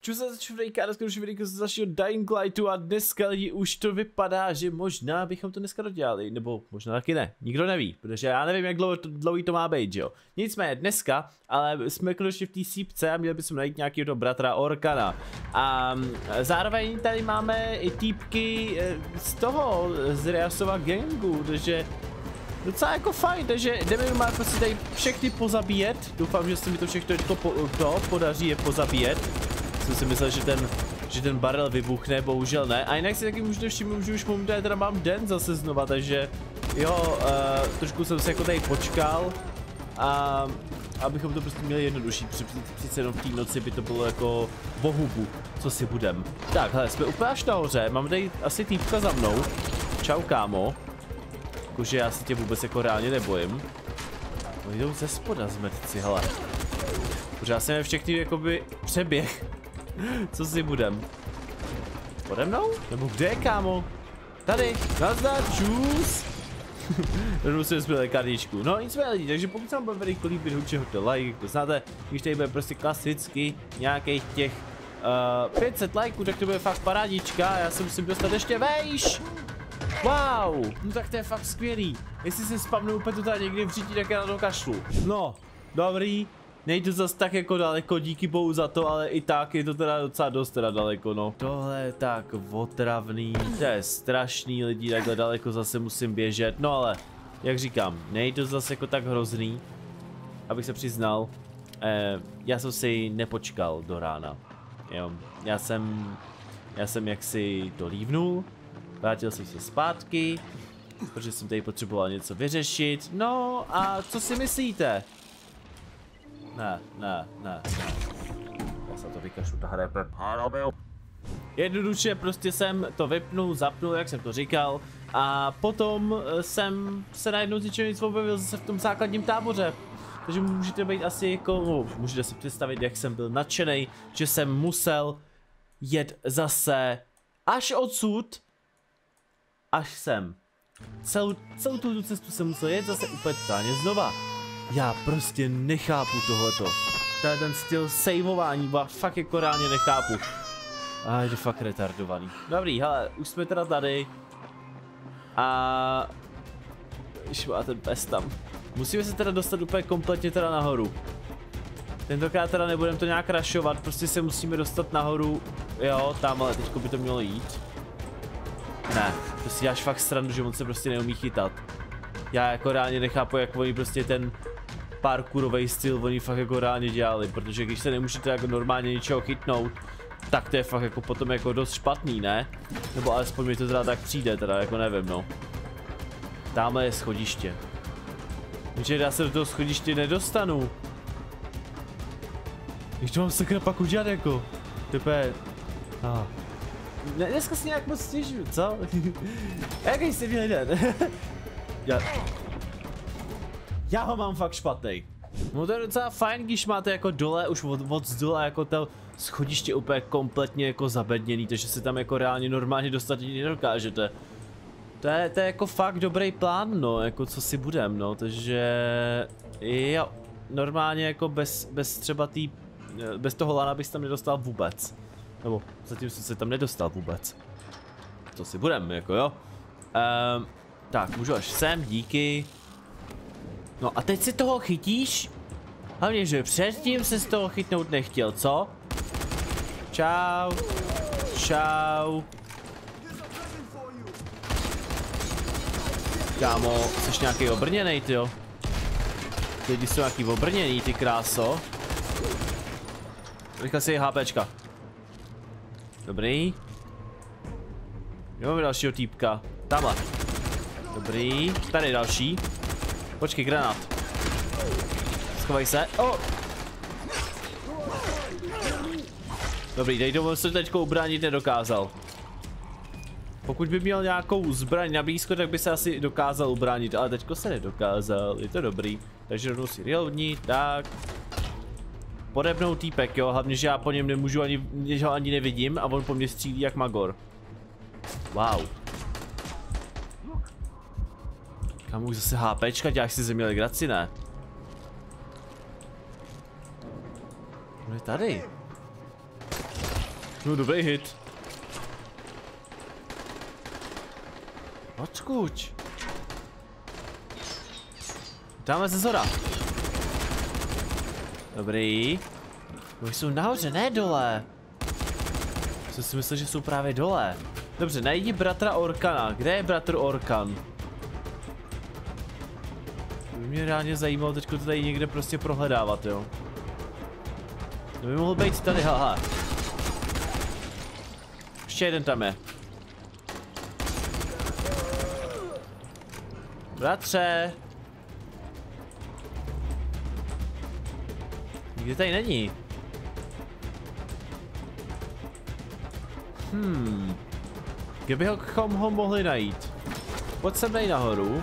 Čus za čuvrejka a dneska už videjko z dalšího Dying Lightu a dneska lidi už to vypadá, že možná bychom to dneska dodělali, nebo možná taky ne, nikdo neví, protože já nevím, jak dlouhý to má být, jo. Nicméně dneska, ale jsme konečně v té sípce a měli bychom najít nějakého toho bratra Orkana. A zároveň tady máme i týpky z Riasova gangu, takže docela jako fajn, takže jdeme má prostě tady všechny pozabíjet. Doufám, že se mi to všechno podaří je pozabíjet. Jsem si myslel, že ten barel vybuchne, bohužel ne. A jinak si taky můžete všimnout, že už momentálně teda mám den zase znova, takže jo, trošku jsem se jako tady počkal. A abychom to prostě měli jednodušší, přece jenom v té noci by to bylo jako bohubu, co si budem. Tak, hele, jsme úplně až nahoře, mám tady asi týpka za mnou. Čau, kámo. Jakože já se tě vůbec jako reálně nebojím. Oni jdou ze spoda zmetci, hele. Protože já jsem všechny jakoby přeběh. Co si budem? Pode mnou? Nebo kde je, kámo? Tady, nazdar, čus. Rovnou si zbyl kartičku. No nicméně lidi, takže pokud se vám bude velmi líbit, určitě hoďte like, to znáte, když tady bude prostě klasicky nějakých těch 500 lajků, tak to bude fakt parádička, já se musím dostat ještě vejš. Wow, no tak to je fakt skvělý. Jestli se spamnu úplně to tady někdy v říti, tak já na to kašlu. No, dobrý. Nejde to zas tak jako daleko, díky bohu za to, ale i tak je to teda docela dost teda daleko, no. Tohle je tak otravný, to je strašný, lidi, takhle daleko zase musím běžet, no ale, jak říkám, nejde to zase jako tak hrozný, abych se přiznal, já jsem si nepočkal do rána, jo, já jsem jaksi to lívnul, vrátil jsem se zpátky, protože jsem tady potřeboval něco vyřešit, no a co si myslíte? Ne. Já se to vykašlu, ta hra je jednoduše prostě jsem to vypnul, zapnul, jak jsem to říkal. A potom jsem se najednou z ničeho nic objevil zase v tom základním táboře. Takže můžete být asi jako, no, můžete si představit, jak jsem byl nadšenej, že jsem musel jet zase až odsud, až sem. Celou tu cestu jsem musel jet zase úplně totálně znova. Já prostě nechápu tohleto. Ten styl saveování, fakt jako reálně nechápu. A je to fakt retardovaný. Dobrý, hele, už jsme teda tady. A když má ten pes tam. Musíme se teda dostat úplně kompletně teda nahoru. Tentokrát teda nebudeme to nějak rašovat, prostě se musíme dostat nahoru. Jo, tam, ale teďko by to mělo jít. Ne, to si děláš fakt srandu, že on se prostě neumí chytat. Já jako reálně nechápu, jak oni prostě ten parkourový styl oni fakt jako reálně dělali, protože když se nemůžete jako normálně ničeho chytnout, tak to je fakt jako potom jako dost špatný, ne? Nebo alespoň mi to teda tak přijde, teda jako nevím, no. Tamhle je schodiště. Takže já se do toho schodiště nedostanu. Když to mám sakra pak udělat jako? Tepe. Dneska si nějak moc stěžuju, co? Jaký jsi měl den? Já ho mám fakt špatnej. No to je docela fajn, když máte jako dole, už od zdola jako to schodiště úplně kompletně jako zabedněný, takže se tam jako reálně normálně dostat nedokážete. To je jako fakt dobrý plán, no, jako co si budem, no, takže jo, normálně jako bez třeba bez toho lana bys tam nedostal vůbec. Nebo zatím jsem se tam nedostal vůbec. Co si budem, jako jo. Tak, můžu až sem, díky. No a teď si toho chytíš? Hlavně, že předtím se z toho chytnout nechtěl, co? Čau. Čau. Kámo, jsi nějaký obrněnej, tyjo. Ty lidi jsou nějaký obrněný, ty kráso. Rychle si HPčka. Dobrý. Máme dalšího týpka. Tamhle. Dobrý. Tady další. Počkej, granát. Schovej se. Oh. Dobrý, tady domů se teďko ubránit nedokázal. Pokud by měl nějakou zbraň na blízko, tak by se asi dokázal ubránit, ale teďko se nedokázal, je to dobrý. Takže rovnou si reloadní, tak. Podebnou týpek, jo, hlavně, že já po něm nemůžu že ho ani nevidím a on po mně střílí jak magor. Wow. Kam už zase HPčka, děláš si země legraci, ne? No je tady. No, dobrý hit. Odkud? Dáme ze zora. Dobrý. Už jsou nahoře, ne dole. Jsem si myslel, že jsou právě dole. Dobře, najdi bratra Orkana. Kde je bratr Orkan? To by mě reálně zajímalo teďko to tady někde prostě prohledávat, jo. To by mohl být tady, haha. Ještě jeden tam je. Bratře. Nikde tady není. Kde bychom ho mohli najít? Pojď sem tady nahoru.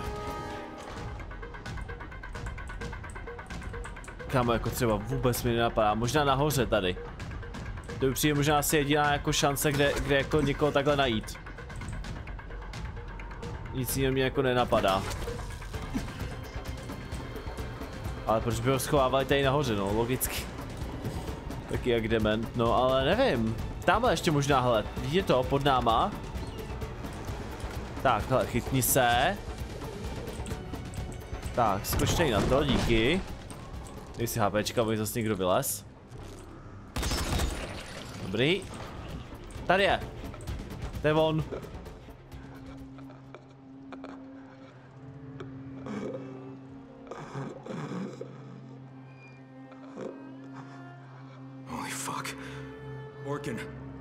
Kámo, jako třeba vůbec mi nenapadá. Možná nahoře tady. To by přijde možná asi jediná jako šance, kde jako někoho takhle najít. Nic jiného mě jako nenapadá. Ale proč by ho schovávali tady nahoře, no, logicky. Taky jak dement, no, ale nevím. Tamhle ještě možná, hele, vidíte to, pod náma. Tak, hele, chytni se. Tak, skoč tady na to, díky. Dej si HPčka, aby zase někdo vylez. Dobrý. Tady je. To je on. Holy fuck. Orkin.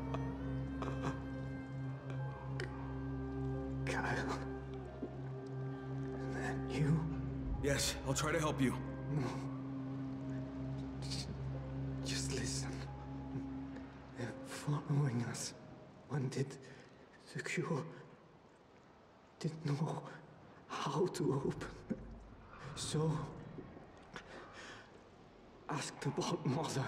Kyle. Is that you? Yes, I'll try to help you. Just listen. They're following us. Wanted the cure. Didn't know how to open. So asked about Mother.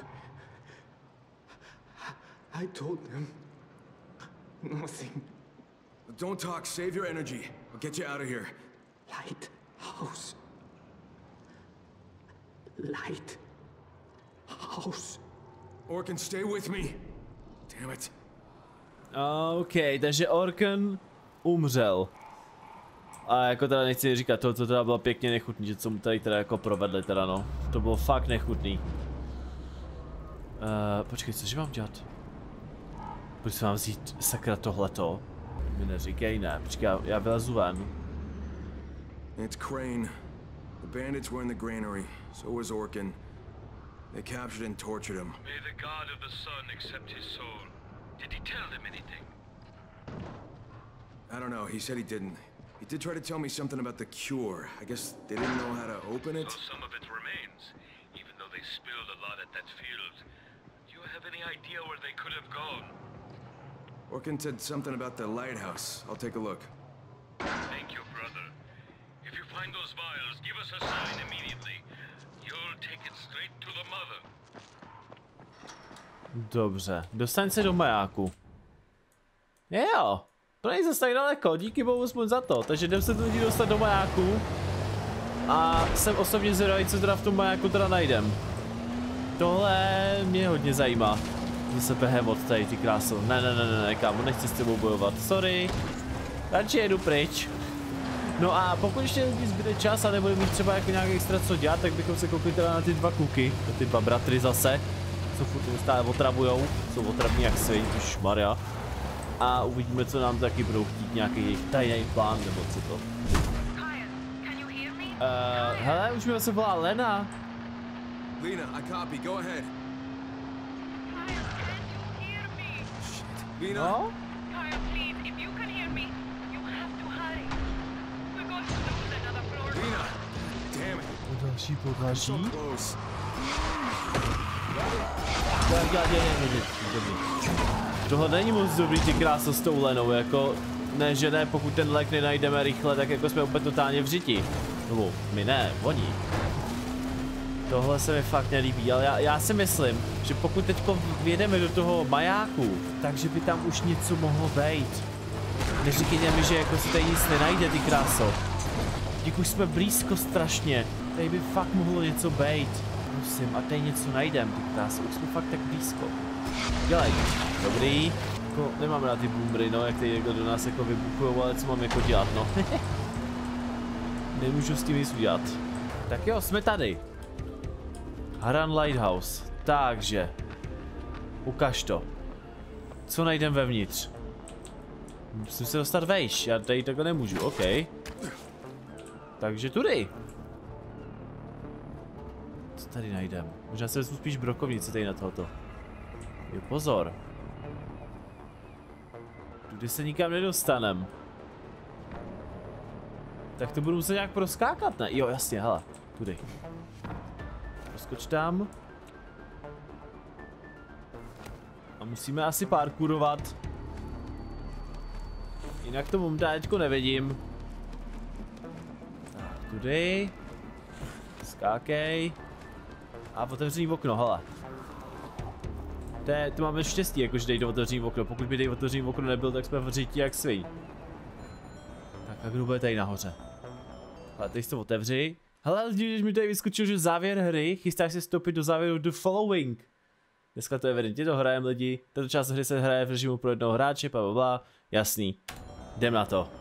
I told them nothing. Don't talk, save your energy. I'll get you out of here. Lighthouse. Lighthouse. Orkin, stay with me. Damn it. OK, takže Orkan umřel. A jako teda nechci říkat, to teda bylo pěkně nechutný, že co mu tady teda jako provedli teda, no. To bylo fakt nechutný. Počkej, cože mám dělat? Proč si mám vzít sakra tohleto? Mi neříkej, ne, počkej, já vylezu ven. It's Crane. The bandits were in the granary. So was Orkin. They captured and tortured him. May the God of the Sun accept his soul. Did he tell them anything? I don't know, he said he didn't. He did try to tell me something about the cure. I guess they didn't know how to open it. So some of it remains, even though they spilled a lot at that field. Do you have any idea where they could have gone? Orkin said something about the lighthouse. I'll take a look. Thank you, brother. If you find those vials, give us a sign immediately. You'll take it straight to the mother. Dobře, dostaň se do majáku. Jo, to není zase tak daleko, díky bohu aspoň za to. Takže jdem se tady dostat do majáku. A jsem osobně zvědavý, co teda v tom majáku teda najdem. Tohle mě hodně zajímá. Zase behemoth tady, ty kráso. Ne, kámo, nechci s tebou bojovat, sorry. Radši jedu pryč. No a pokud ještě mi zbyde čas a nebudu mít třeba jako nějak extra co dělat, tak bychom se koukli teda na ty dva kluky, na ty dva bratry zase, co furt neustále otravujou, jsou otravní jak svý, Maria. A uvidíme, co nám taky budou chtít, nějaký jejich tajný plán, nebo co to. Hele, už mi se volá Lena. Lena, I copy. Go ahead. Lena? No? Kyle, please, if you can hear me, you have to hurry. We're going to lose another floor. Lena! Damn it. Další podaří. So close. Tohle není moc dobrý, ty kráso s tou Lenou, jako ne, že ne, pokud ten lék nenajdeme rychle, tak jako jsme úplně totálně v řiti. No, my ne, oni. Tohle se mi fakt nelíbí, ale já si myslím, že pokud teďko vjedeme do toho majáku, takže by tam už něco mohlo být. Neříkejte mi, že jako si tady nic nenajde, ty kráso. Díky už jsme blízko strašně, tady by fakt mohlo něco být. Prosím, a tady něco najdem, ty kráso, už jsme fakt tak blízko. Dělej. Dobrý. Jako, nemáme na ty boomery, no, jak tady někdo do nás jako vybuchujou, ale co mám jako dělat, no. Nemůžu s tím nic udělat. Tak jo, jsme tady. Harran Lighthouse. Takže. Ukaž to. Co najdem vevnitř? Musím se dostat vejš, já tady takhle nemůžu, OK. Takže tudy. Co tady najdem? Možná se vezmu spíš brokovnice tady na tohoto. Jo, pozor. Tudy se nikam nedostanem. Tak to budu muset nějak proskákat, ne? Jo, jasně, hele, tudy. Proskoč tam. A musíme asi parkourovat. Jinak to momentálně nevidím. Tak, tudy. Skákej. A otevřený okno, hele. To máme štěstí, jakože dej do otevřený okno. Pokud by dej otevřený okno nebyl, tak jsme v řítí jak svý. Tak a kdo bude tady nahoře? Ale teď to otevři. Hele, když mi tady vyskočil, že závěr hry, chystáš se vstoupit do závěru The Following. Dneska to evidentně dohrajeme lidi. Tato část hry se hraje v režimu pro jednoho hráče, blablabla. Jasný. Jdem na to.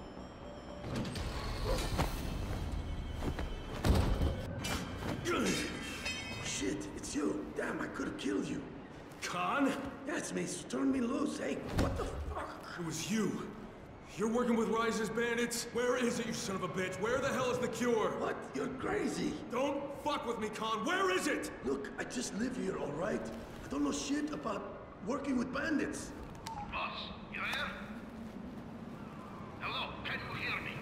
Shit, it's you. Damn, I could have killed you. Khan? Yeah, it's me. So turn me loose. Hey, what the fuck? It was you. You're working with Rise's bandits? Where is it, you son of a bitch? Where the hell is the cure? What? You're crazy. Don't fuck with me, Khan. Where is it? Look, I just live here, all right? I don't know shit about working with bandits. Boss, you there? Hello, can you hear me?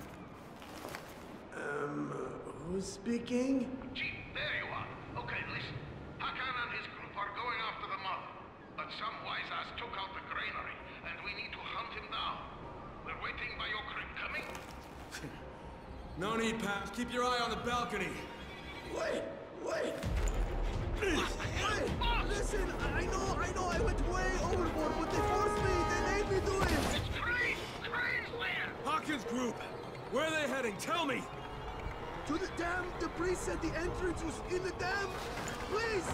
Who's speaking? Chief, there you are. Okay, listen. Hakan and his group are going after the mother. But some wise ass took out the granary, and we need to hunt him down. We're waiting by your crib. Coming? No need, Paps. Keep your eye on the balcony. Wait, wait. Wait, listen, I know, I went way overboard, but they forced me, they made me do it. It's Crane! Crane's there! Hawkins Group. Where are they heading? Tell me. To the dam, the priest said the entrance was in the dam. Please.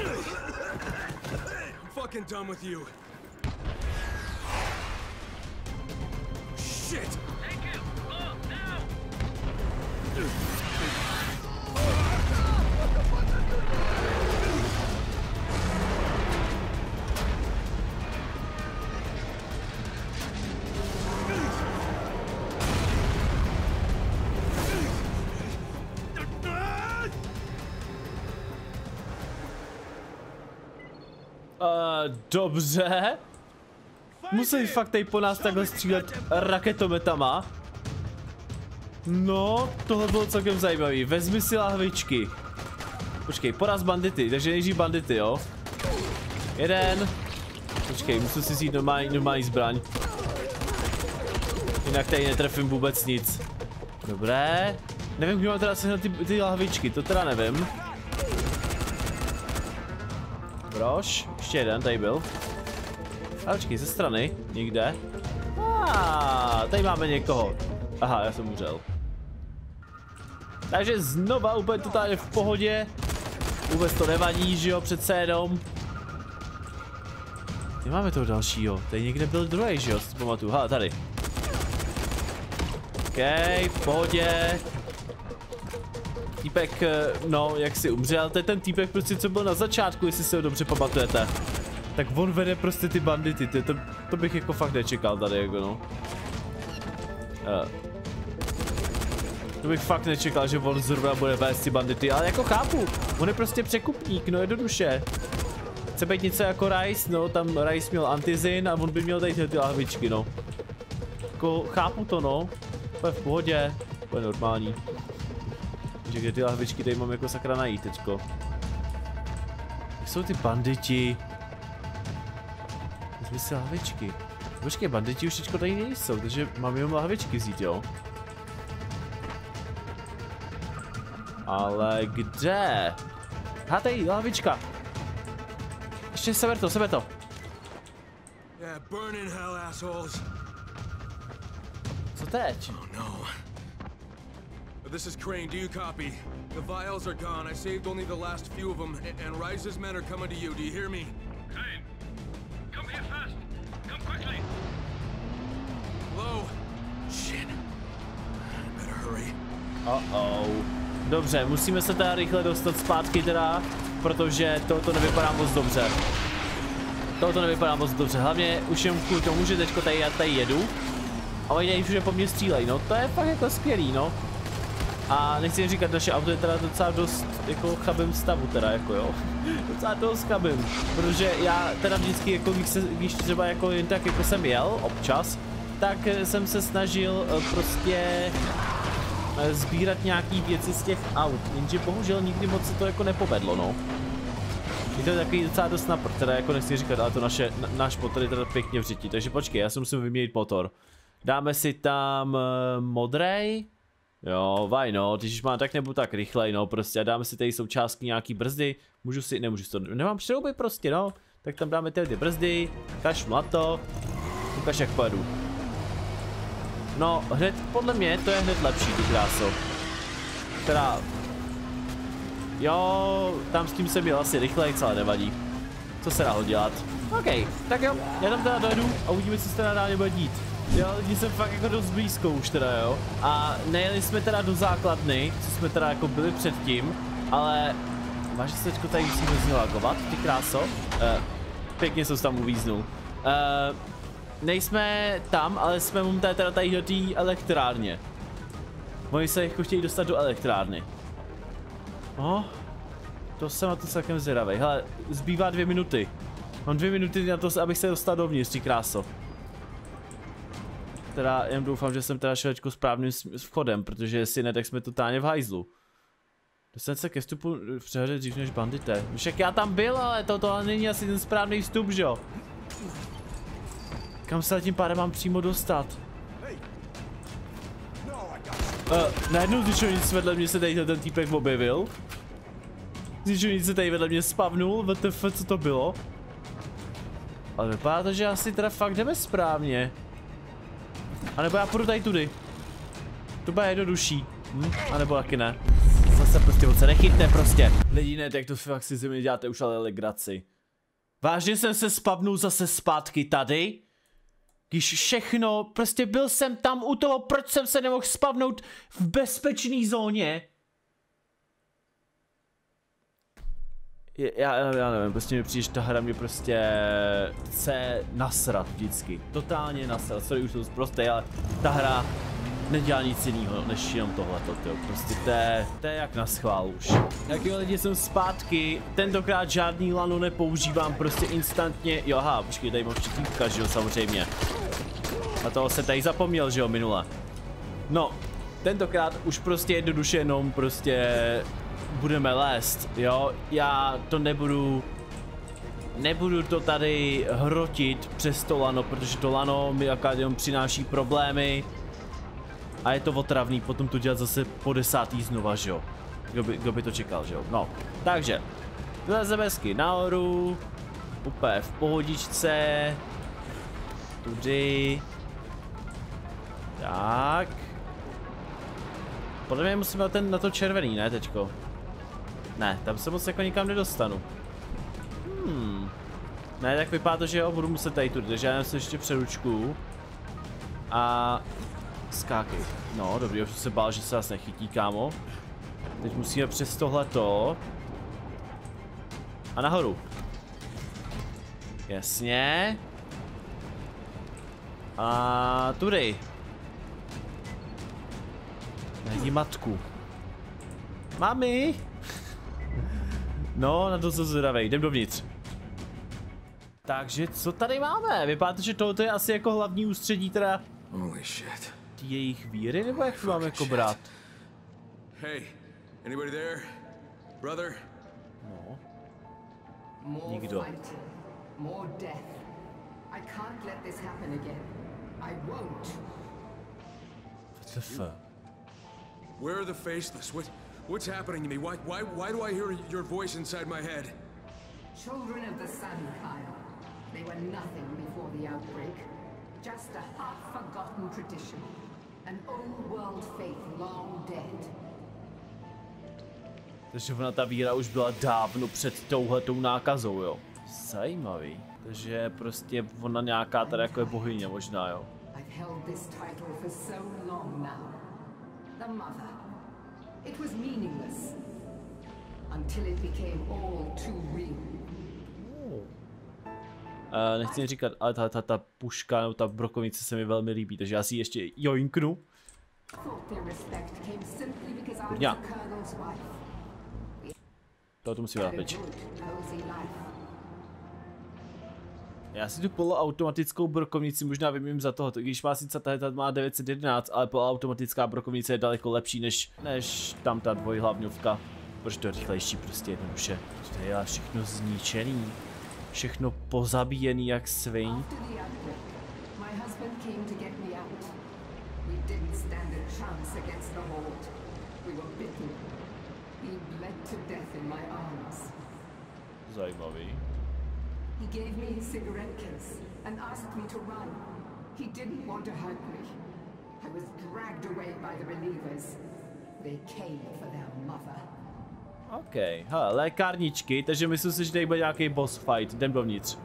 I'm fucking done with you. Shit! Take him! Go, now! Dobře. Musí fakt tady po nás takhle střílet raketometama. No, tohle bylo celkem zajímavý. Vezmi si lahvičky. Počkej, poraz bandity, takže nejdřív bandity, jo. Jeden. Počkej, musím si vzít normální zbraň. Jinak tady netrefím vůbec nic. Dobré. Nevím, kdy mám teda sehnat ty lahvičky, to teda nevím. Brož, ještě jeden, tady byl. A počkej, ze strany, někde. Tady máme někoho. Aha, já jsem umřel. Takže znova úplně totálně v pohodě. Vůbec to nevadí, že jo, přece jenom. Kde máme toho dalšího? Tady někde byl druhý, že jo, si pamatuju. Ha, tady. OK, v pohodě. Týpek, no, jak si umřel, to je ten týpek prostě, co byl na začátku, jestli si ho dobře pamatujete. Tak on vede prostě ty bandity, to bych jako fakt nečekal tady, jako no. To bych fakt nečekal, že on zrovna bude vést ty bandity, ale jako chápu, on je prostě překupník, no jednoduše. Chce být něco jako Rice, no, tam Rice měl antizin a on by měl tady ty lahvičky, no. Jako chápu to, no, to je v pohodě, to je normální. Takže kde ty lahvičky tady mám jako sakra najít teďko. Kde jsou ty banditi? Vezmi si lahvičky. Počkej, banditi už teďko tady nejsou, takže mám jenom lahvičky vzít, jo? Ale kde? Ha, tady, lahvička. Ještě seber to. Yeah, burn in hell, assholes. Co teď? Oh no. This is Crane, do you copy? The vials are gone, I saved only the last few of them, and Rise's men are coming to you, do you hear me? Crane, Dobře, musíme se teda rychle dostat zpátky teda, protože to nevypadá moc dobře. Tohoto nevypadá moc dobře, hlavně už jen kvůli tomu, že teďko tady jedu. A oni tady všude po mně střílejí, no to je fakt jako skvělý, no. A nechci jen říkat, naše auto je teda docela dost jako chabým stavu teda, jako jo. Docela dost chabým, protože já teda vždycky jako když třeba jako jen tak jako jsem jel občas, tak jsem se snažil prostě sbírat nějaký věci z těch aut, jenže bohužel nikdy moc se to jako nepovedlo, no. Je to takový docela dost naprt, teda jako nechci říkat, ale to náš motor je teda pěkně v řiti, takže počkej, já si musím vyměnit motor. Dáme si tam modrej. Jo, vaj no, když má tak nebo tak rychlej, no prostě a dáme si tady součástky nějaký brzdy, nemůžu si to, nemám šrouby prostě, no, tak tam dáme ty brzdy, kašlu na to, ukaž jak pojedu. No, hned, podle mě to je hned lepší, ty kráso. Teda, jo, tam s tím jsem byl asi rychlej, ale nevadí. Co se dá ho dělat? OK, tak jo, já tam teda dojedu a uvidíme, co se teda dál bude dít. Jo, lidi jsem fakt jako dost blízko už teda, jo. A nejeli jsme teda do základny, co jsme teda jako byli předtím, ale máš se teďko tady musíme znilagovat, ty kráso. Pěkně jsem tam uvíznul. Nejsme tam, ale jsme momentálně teda tady do té elektrárně. Oni se jako chtějí dostat do elektrárny. No, to jsem na to celkem zvědavej. Hele, zbývá 2 minuty. Mám 2 minuty na to, abych se dostal dovnitř, ty kráso. Teda jen doufám, že jsem teda šel správným vchodem, protože jestli ne, tak jsme totálně v hajzlu. Dostat se ke vstupu v přehře dřív než bandité. Však já tam byl, ale to není asi ten správný vstup, že jo? Kam se tím pádem mám přímo dostat? Najednou zničovnic vedle mě se tady ten týpek objevil. Zničovnic se tady vedle mě spavnul, WTF, co to bylo? Ale vypadá to, že asi teda fakt jdeme správně. A nebo já půjdu tady tudy. To bude jednodušší. A nebo taky ne. Zase prostě moc se nechytne prostě. Lidi ne, tak to fakt si ze mě děláte už ale legraci. Vážně jsem se spavnul zase zpátky tady? Když všechno, prostě byl jsem tam u toho, proč jsem se nemohl spavnout v bezpečné zóně? Já nevím, prostě mi přijde, že ta hra mě prostě chce nasrat vždycky. Totálně nasrat, sorry, už to prostě, ale ta hra nedělá nic jiného, než jenom tohleto, tyjo. Prostě to je jak na schvál už. Tak jo lidi, jsem zpátky, tentokrát žádný lano nepoužívám, prostě instantně, jo aha, počkej, tady mám štítka, že jo, samozřejmě. A toho se tady zapomněl, že jo, minule. No, tentokrát už prostě jednoduše jenom prostě budeme lézt, jo, já to nebudu to tady hrotit přes to lano, protože to lano mi akorát jenom přináší problémy a je to otravný potom to dělat zase po 10. znova, že jo, kdo by to čekal, že jo, no, takže, vylezeme hezky nahoru, úplně v pohodičce, tudy, tak, podle mě musíme na to červený, ne teďko? Ne, tam se moc jako nikam nedostanu. Ne, tak vypadá to, že jo, budu muset tady tudy, takže já se ještě přeručku. A skákej. No, dobrý, už jsem se bál, že se nás nechytí, kámo. Teď musíme přes tohleto. A nahoru. Jasně. A tudy. Najdi matku. Mami! No, na to jsem zvědavej, jdem dovnitř. Takže co tady máme? Vypadá to, že tohle je asi jako hlavní ústředí teda ty jejich víry, nebo jak to máme jako brát? Hey, anybody there? Brother? No. More Nikdo. fighting, more death. I can't let this happen again. I won't. WTF? Where are the faceless? What's happening to me? Why do I hear your voice inside my head? Children of the sun, Kyle. They were nothing before the outbreak. Just a half-forgotten tradition. An old world faith long dead. Takže ona ta víra už byla dávno před touhletou nákazou, jo. Zajímavý. Takže prostě ona nějaká tady jako je bohyně možná, jo. I've held this title for so long now. The mother. It was meaningless. Until it became all too real. Nechci říkat, ale ta puška nebo ta brokovnice se mi velmi líbí, takže já si ji ještě joinknu. Kurňa. Tohle musím dát pryč. Já si tu poloautomatickou brokovnici možná vymím za tohoto, když má sice tahle má 911, ale poloautomatická brokovnice je daleko lepší než tam ta dvojhlavňovka. Protože to je rychlejší, prostě jednoduše. To je všechno zničený. Všechno pozabíjený jak svin. Zajímavý. He gave me his cigarette case and asked me to run. He didn't want to hurt me. I was dragged away by the relievers. They came for their mother. OK, hele, lékárničky, takže myslím si, že tady bude nějaký boss fight, jdem dovnitř.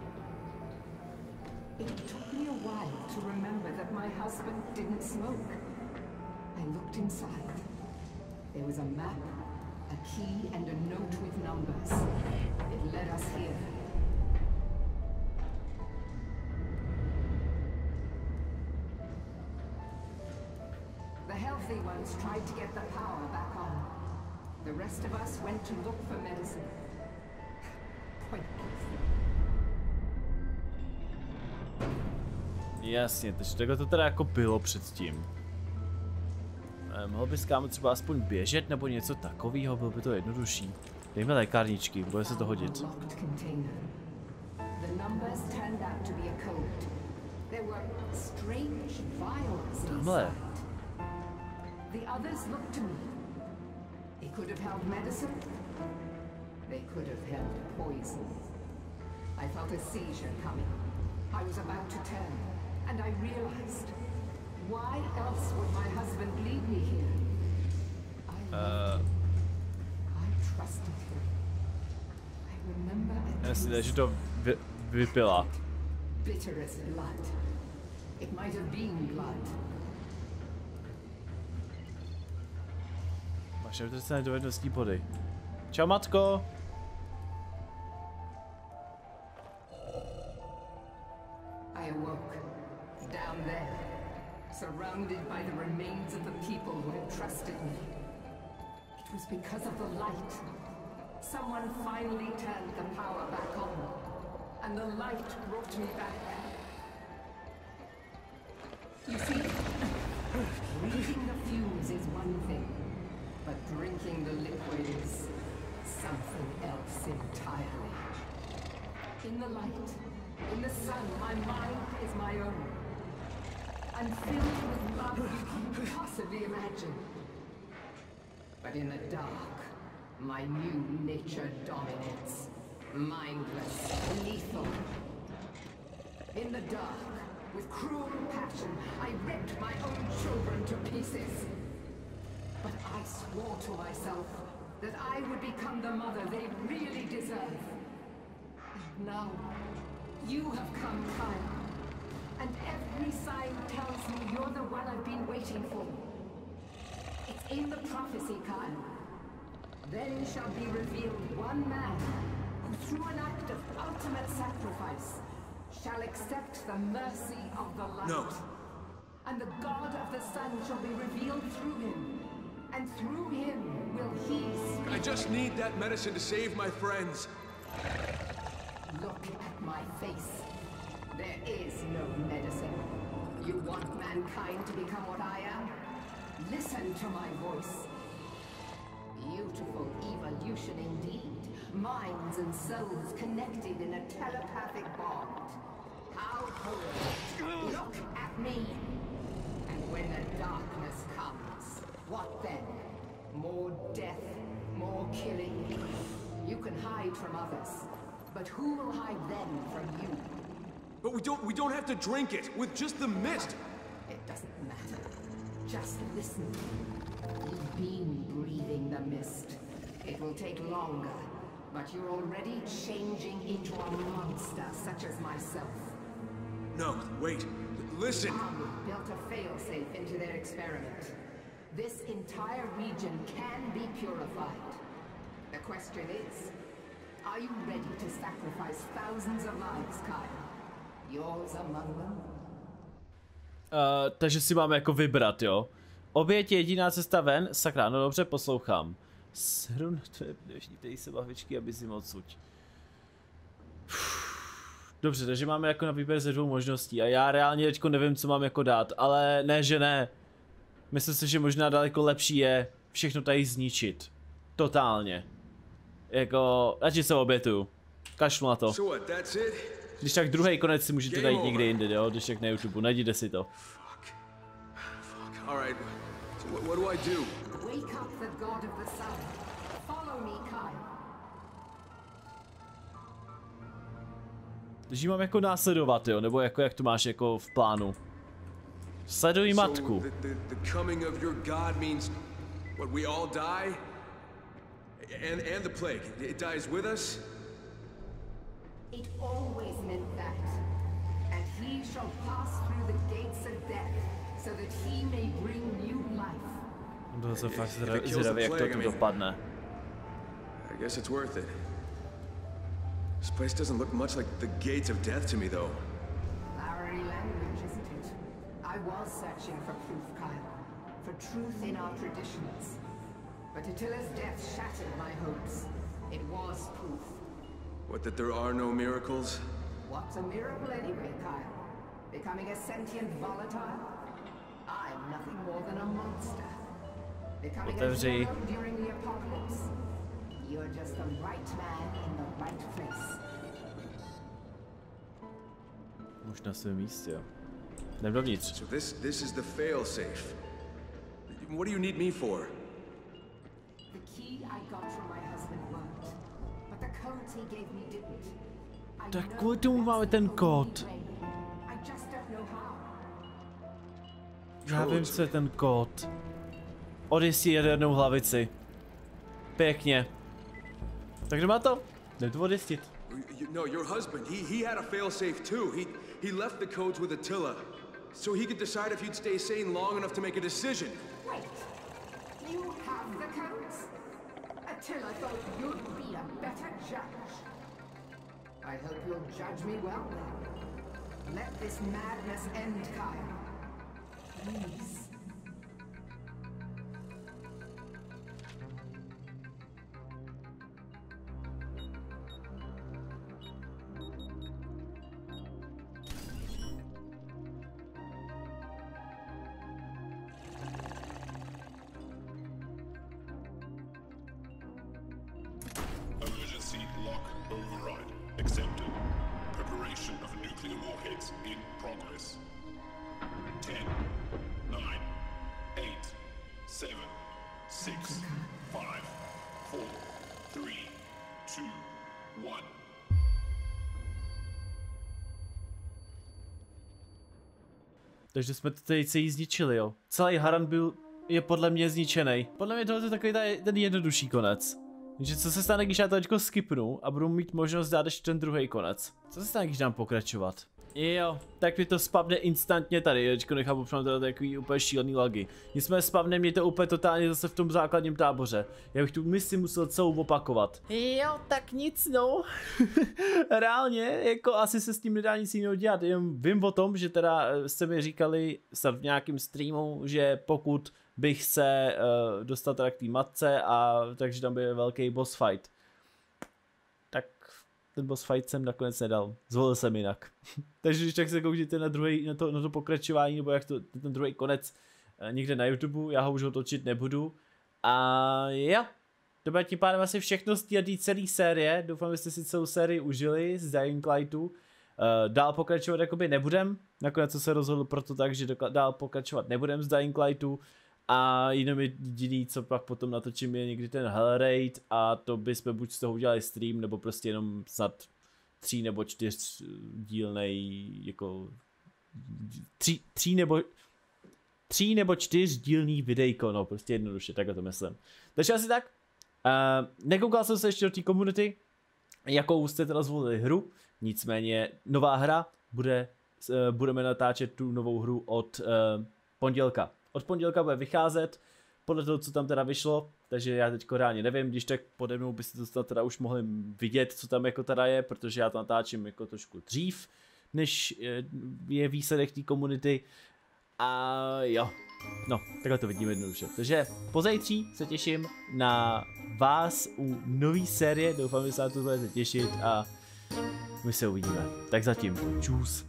It took me a while to remember that my husband didn't smoke. I looked inside. There was a map, a key and a note with numbers. It led us here. The healthy ones tried to get the power back on. The rest of us went to look for medicine. Pointless. Jasně, takže takhle to teda jako bylo předtím. Mohl bys kámo třeba aspoň běžet nebo něco takového, bylo by to jednodušší. Dejme lékárničky, bude se to hodit. Tamhle. The others looked to me. They could have held medicine. They could have held poison. I felt a seizure coming. I was about to turn, and I realized, why else would my husband lead me here? I trusted him. I remember a Jasně, že to vypila. Bitter as blood. It might have been blood. Máš neutrální dovednostní body. Čau, matko! I awoke, down there, surrounded by the remains of the people who had trusted me. It was because of the light. Someone finally turned the power back on, and the light brought me back. You see, breathing the fumes is one thing, but drinking the liquid is something else entirely. In the light, in the sun, my mind is my own. I'm filled with love you can possibly imagine. But in the dark, my new nature dominates. Mindless, lethal. In the dark, with cruel passion, I ripped my own children to pieces. But I swore to myself that I would become the mother they really deserve. And now, you have come, Kyle. And every sign tells me you're the one I've been waiting for. It's in the prophecy, Kyle. Then shall be revealed one man who, through an act of ultimate sacrifice, shall accept the mercy of the light. No. And the God of the sun shall be revealed through him. And through him will he speak. I just need that medicine to save my friends. Look at my face. There is no medicine. You want mankind to become what I am? Listen to my voice. Beautiful evolution indeed. Minds and souls connected in a telepathic bond. How horrible. Look at me. And when the darkness comes, what then? More death, more killing. You can hide from others, but who will hide them from you? But we don't have to drink it with just the mist. It doesn't matter. Just listen. You've been breathing the mist. It will take longer, but you're already changing into a monster such as myself. No, wait. Listen. Army built a failsafe into their experiment. This entire region can be purified. The question is, are you ready to sacrifice thousands of lives, Kyle? Yours among them? Takže si máme jako vybrat, jo. Oběť je jediná cesta ven, sakra, no dobře, poslouchám. Shrun, to je dnešní tady se bahvičky, aby si moc suť. Dobře, takže máme jako na výběr ze 2 možností a já reálně teďko nevím, co mám jako dát, ale ne, že ne. Myslím si, že možná daleko lepší je všechno tady zničit. Totálně. Jako, radši se obětuju. Kašlu na to. Když tak druhý konec si můžete najít někde jinde, jo, když tak na YouTube, najděte si to. Alright, so what do I do? Wake up the god of the sun. Follow me, Kyle. Takže mám jako následovat, jo, nebo jako jak to máš jako v plánu. Sleduj matku. So the coming of your god means what, we all die? And the plague, it dies with us? It always meant that. And he shall pass through the gates of death, so that he may bring new life. To jsem fakt zvědavý, jak to tu dopadne. I guess it's worth it. This place doesn't look much like the gates of death to me, though. Flowery language, isn't it? I was searching for proof, Kyle. For truth in our traditions. But Attila's death shattered my hopes. It was proof. What, that there are no miracles? What's a miracle anyway, Kyle? Becoming a sentient volatile? I'm nothing more than a monster. Becoming a hero during the apocalypse? You're just the right man in the right place. Už na svém místě, jo. Jdem dovnitř. So this is the fail-safe. What do you need me for? The key I got from my husband worked, but the codes he gave me didn't. Tak kvůli tomu máme ten kód. I just don't know how. Já vím, co je ten kód. Odjist si jednou hlavici. Pěkně. Tak kdo má to? Jdem to odjistit. No, your husband, he had a fail-safe too. He left the codes with Attila, so he could decide if you'd stay sane long enough to make a decision. Wait, you have the codes? Attila thought you'd be a better judge. I hope you'll judge me well then. Let this madness end, Kyle. Please. Emergency lock override accepted. Preparation of nuclear warheads in progress. 10, 9, 8, 7, 6, 5, 4, 3, 2, 1. Takže jsme to tady celý zničili, jo. Celý Haran je podle mě zničený. Podle mě tohle je takový ten jednodušší konec. Takže co se stane, když já to teďko skipnu a budu mít možnost dát ještě ten druhý konec? Co se stane, když dám pokračovat? Jo, tak mi to spavne instantně tady, teďko nechám upřát takový úplně šílený lagy. Nicméně spavne mě to úplně totálně zase v tom základním táboře. Já bych tu misi musel celou opakovat. Jo, tak nic no. Reálně, jako asi se s tím nedá nic jiného dělat, jenom vím o tom, že teda jste mi říkali snad v nějakém streamu, že pokud bych se dostal teda k té matce a takže tam byl velký boss fight. Tak ten boss fight jsem nakonec nedal, zvolil jsem jinak. Takže když tak se koukněte na to pokračování, nebo jak to, ten druhý konec někde na YouTube, já ho už točit nebudu. A jo, to bude tím pádem asi všechno z té celé série, doufám, že jste si celou sérii užili z Dying Lightu. Dál pokračovat jakoby nebudem, nakonec se rozhodl proto tak, že dál pokračovat nebudem z Dying Lightu. A jenom jediný, co pak potom natočím, je někdy ten Hell Raid a to bychom buď z toho udělali stream, nebo prostě jenom snad 3 nebo 4 dílnej, jako 3 nebo 4 dílný videjko, no prostě jednoduše, takhle to myslím. Takže asi tak, nekoukal jsem se ještě do té komunity, jakou jste teda zvolili hru, nicméně nová hra, budeme natáčet tu novou hru od pondělka. Od pondělka bude vycházet, podle toho, co tam teda vyšlo, takže já teďko reálně nevím, když tak pode mnou byste to snad teda už mohli vidět, co tam jako teda je, protože já to natáčím jako trošku dřív, než je výsledek té komunity. A jo, no, takhle to vidíme jednoduše. Takže pozítří se těším na vás u nový série, doufám, že se na to budete těšit a my se uvidíme. Tak zatím, čus.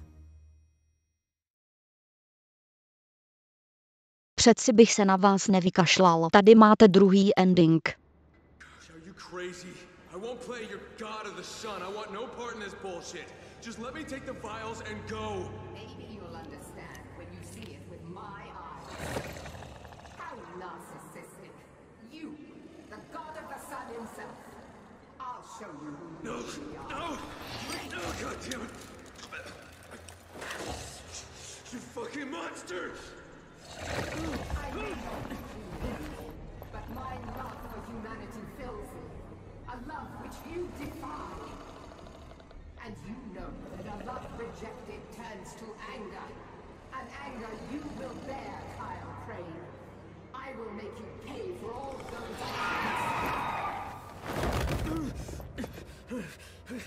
Přeci bych se na vás nevykašlal. Tady máte druhý ending. Are you crazy? I won't play your god of the sun. I want no part in this bullshit. Just let me take the vials and go. Maybe you'll understand when you see it with my eyes. How narcissistic. You, the god of the sun himself. I'll show you who you really are. No! No, god damn it! You fucking monster! I may not be human, but my love for humanity fills me. A love which you defy. And you know that a love rejected turns to anger. An anger you will bear, Kyle Crane. I will make you pay for all those actions.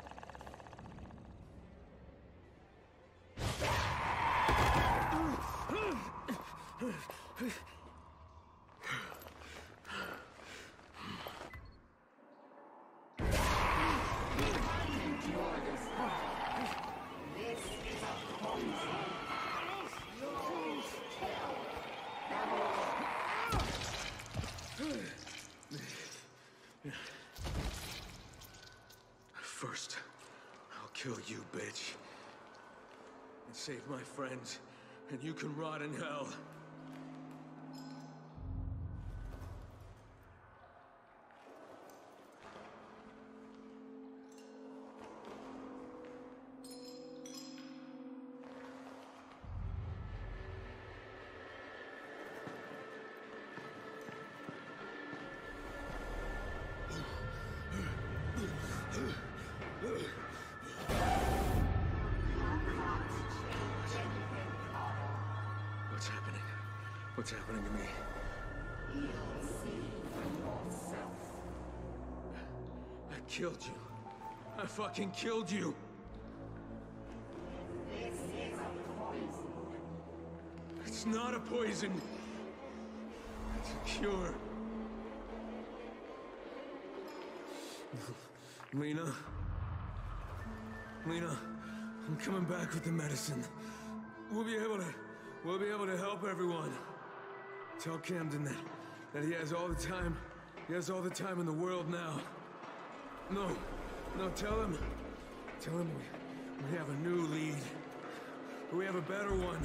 First, I'll kill you, bitch. And save my friends, and you can rot in hell. What's happening? What's happening to me? You'll see for yourself. I killed you. I fucking killed you. This is a poison. It's not a poison. It's a cure. Lena? Lena, I'm coming back with the medicine. We'll be able to help everyone. Tell Camden that he has all the time. He has all the time in the world now. No, tell him we have a new lead. We have a better one.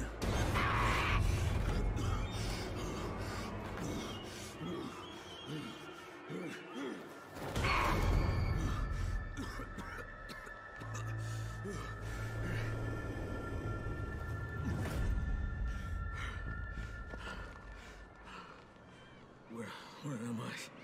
Where am I?